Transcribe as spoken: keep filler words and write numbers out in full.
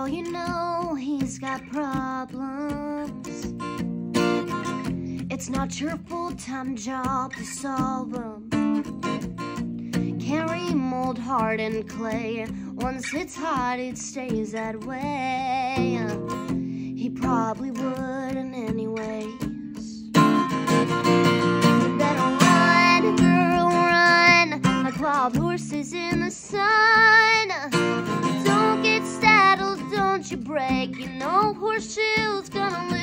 you know he's got problems. It's not your full-time job to solve them. Can't remold hardened clay. Once it's hot, it stays that way. He probably wouldn't anyways. You better run, girl, run, like wild horses in the sun. Don't get saddled, don't you break. You know horseshoes gonna lose.